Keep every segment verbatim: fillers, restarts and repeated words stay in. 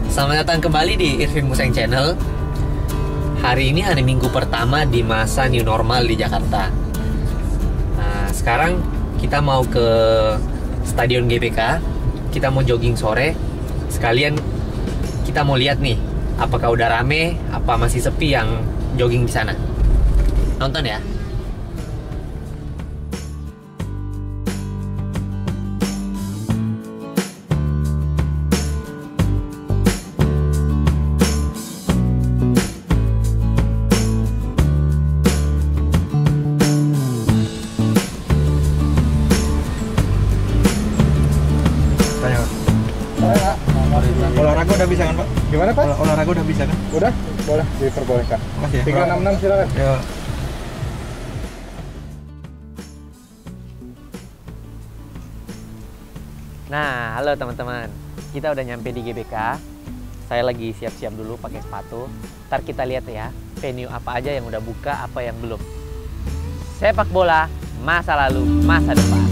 Selamat datang kembali di Irfin Museng Channel. Hari ini hari Minggu pertama di masa new normal di Jakarta. Nah, sekarang kita mau ke Stadion G B K. Kita mau jogging sore. Sekalian kita mau lihat nih, apakah udah rame, apa masih sepi yang jogging di sana. Nonton ya. Olahraga udah bisa kan, Pak? Gimana, Pak? Olah, olahraga udah bisa kan? Udah, boleh diperbolehkan. Mas ya. tiga enam enam silakan. Ya. Nah, halo teman-teman. Kita udah nyampe di G B K. Saya lagi siap-siap dulu pakai sepatu. Ntar kita lihat ya, venue apa aja yang udah buka, apa yang belum. Sepak bola, masa lalu, masa depan.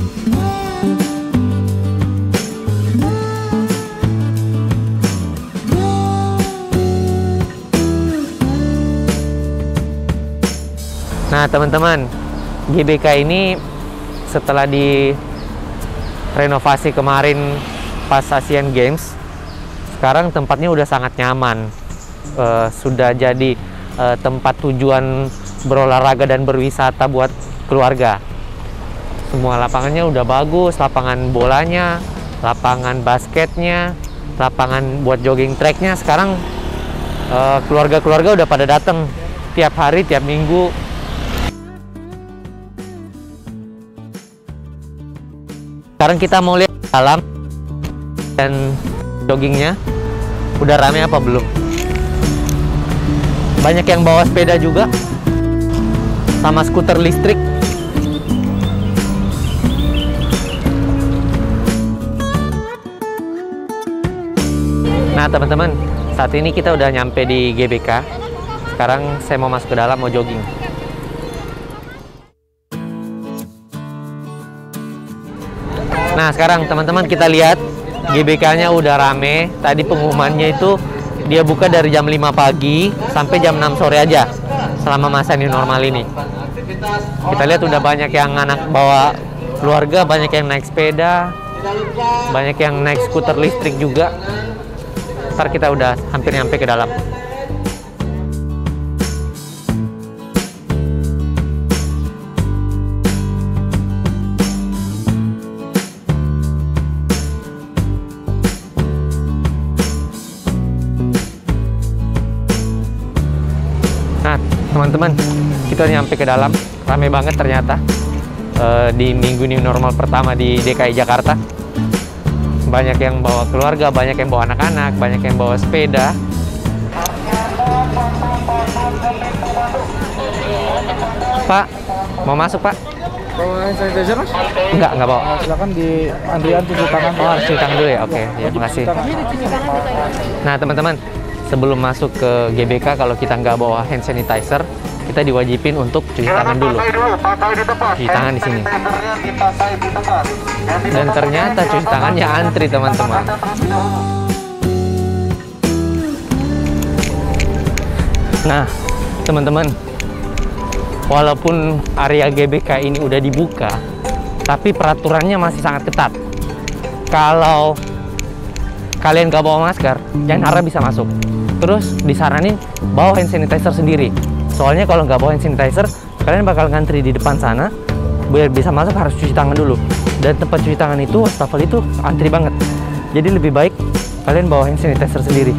Nah teman-teman, G B K ini setelah direnovasi kemarin pas Asian Games, sekarang tempatnya udah sangat nyaman. E, sudah jadi e, tempat tujuan berolahraga dan berwisata buat keluarga. Semua lapangannya udah bagus, lapangan bolanya, lapangan basketnya, lapangan buat jogging tracknya. Sekarang keluarga-keluarga udah pada datang tiap hari, tiap minggu. Sekarang kita mau lihat dalam dan joggingnya udah rame apa belum. Banyak yang bawa sepeda juga sama skuter listrik. Nah teman-teman, saat ini kita udah nyampe di G B K. Sekarang saya mau masuk ke dalam, mau jogging. Nah sekarang teman-teman kita lihat G B K-nya udah rame. Tadi pengumumannya itu dia buka dari jam lima pagi sampai jam enam sore aja selama masa new normal ini. Kita lihat udah banyak yang anak bawa keluarga, banyak yang naik sepeda, banyak yang naik skuter listrik juga. Ntar kita udah hampir nyampe ke dalam. Nah, teman-teman, kita nyampe ke dalam. Rame banget ternyata e, di minggu new normal pertama di D K I Jakarta. Banyak yang bawa keluarga, banyak yang bawa anak-anak, banyak yang bawa sepeda. Pak, mau masuk, Pak? Bawa hand sanitizer, Mas? Enggak, enggak bawa. Nah, silakan di antrian cuci tangan. Oh, harus cuci tangan dulu ya? Oke, ya, makasih. Nah, teman-teman, sebelum masuk ke G B K, kalau kita nggak bawa hand sanitizer, kita diwajibin untuk cuci tangan dulu. Cuci tangan di sini. Dan ternyata cuci tangannya antri, teman-teman. Nah, teman-teman, walaupun area G B K ini udah dibuka, tapi peraturannya masih sangat ketat. Kalau kalian nggak bawa masker, jangan harap bisa masuk. Terus disaranin bawa hand sanitizer sendiri. Soalnya kalau nggak bawa hand sanitizer, kalian bakal ngantri di depan sana. Biar bisa masuk harus cuci tangan dulu. Dan tempat cuci tangan itu, wastafel itu antri banget. Jadi lebih baik kalian bawa hand sanitizer sendiri.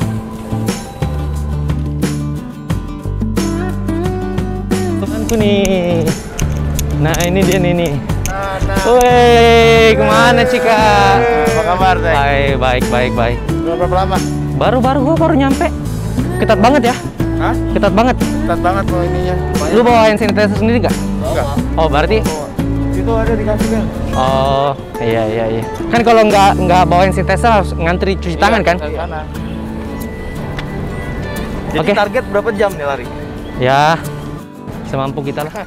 Temanku nih. Nah ini dia nih nih. Woi, kemana Cika? Apa kabar, Teh? Baik, baik, baik, baik. Berapa lama? Baru-baru gua baru nyampe. Ketat banget ya? Hah? Ketat banget. Ketat banget mau ininya. Lu bawa hand sanitizer sendiri nggak? Enggak. Oh, berarti? Itu ada di kasir. Oh, iya, iya, iya. Kan kalau nggak nggak bawa hand sanitizer harus ngantri cuci tangan kan? Jadi Oke. target berapa jam nih lari? Ya, semampu kita lah.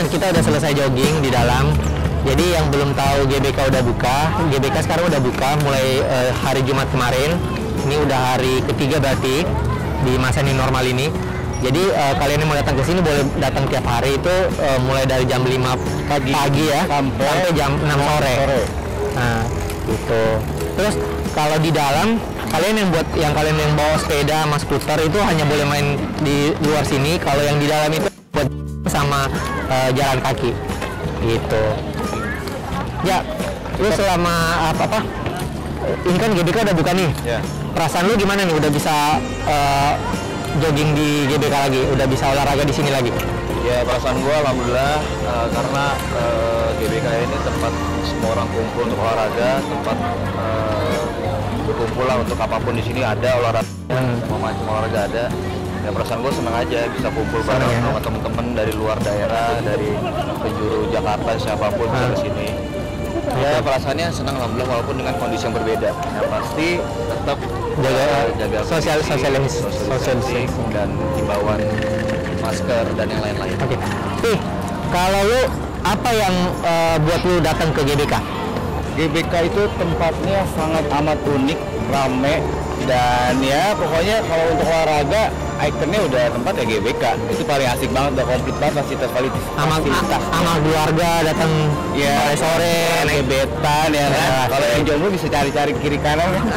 teman-teman, kita udah selesai jogging di dalam. Jadi yang belum tahu G B K udah buka, G B K sekarang udah buka mulai uh, hari Jumat kemarin. Ini udah hari ketiga berarti di masa new normal ini. Jadi uh, kalian yang mau datang ke sini boleh datang tiap hari itu uh, mulai dari jam lima pagi, pagi ya sampai, sampai jam enam sore. sore. Nah, gitu. Terus kalau di dalam kalian yang buat yang kalian yang bawa sepeda sama skuter itu hanya boleh main di luar sini. Kalau yang di dalam itu buat sama uh, jalan kaki. Gitu. Ya, lu selama apa apa? Ini kan G B K udah buka nih. Ya. Perasaan lu gimana nih? Udah bisa uh, jogging di G B K lagi? Udah bisa olahraga di sini lagi? Ya, perasaan gua alhamdulillah uh, karena uh, G B K ini tempat semua orang kumpul untuk olahraga, tempat uh, berkumpul lah untuk apapun di sini ada olahraga, hmm. semua macam olahraga ada. Ya perasaan gue senang aja bisa kumpul bareng ya. Sama temen-temen dari luar daerah, dari penjuru Jakarta, siapapun bisa ke sini. Ya perasaannya senang alhamdulillah walaupun dengan kondisi yang berbeda. Yang pasti tetap jaga uh, jaga sosial sosialis sosialisasi dan himbauan masker dan yang lain-lain. Oke. Okay. Ih, kalau lu apa yang uh, buat lu datang ke G B K? G B K itu tempatnya sangat amat unik, rame, dan ya pokoknya kalau untuk olahraga ikonnya udah tempat ya G B K. Itu paling asik banget, udah komplit banget fasilitas fasilitas. Sama sama keluarga datang ya sore-sore naik gebetan ya kan. Ya, kalau yang jomblo bisa cari-cari kiri kanan kan.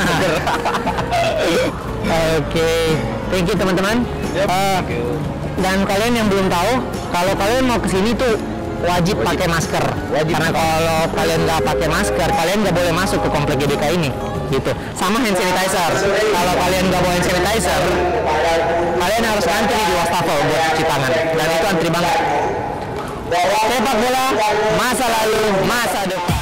Oke, thank you teman-teman. Yep, uh, thank you. Dan kalian yang belum tahu, kalau kalian mau kesini tuh wajib, wajib. pakai masker. Wajib. Karena kalau kalian nggak pakai masker, kalian nggak boleh masuk ke komplek G B K ini. Gitu. Sama hand sanitizer. Kalau kalian nggak bawa hand sanitizer, kalian harus antri di wastafel buat cuci tangan. Dan itu antri banget. Sepak bola, masa lalu, masa depan.